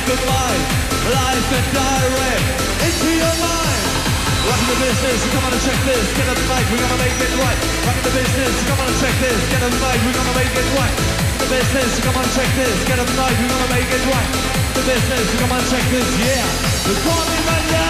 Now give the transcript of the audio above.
of mine. Life and direct into your mind. Rockin' the business, come on and check this. Get up the mic, we're gonna make it right. Rockin' the business, come on and check this. Get up the mic, we're gonna make it right. The business, come on and check this. Get up the mic, we're gonna make it right. The business, come on and check this, yeah. Call me right now.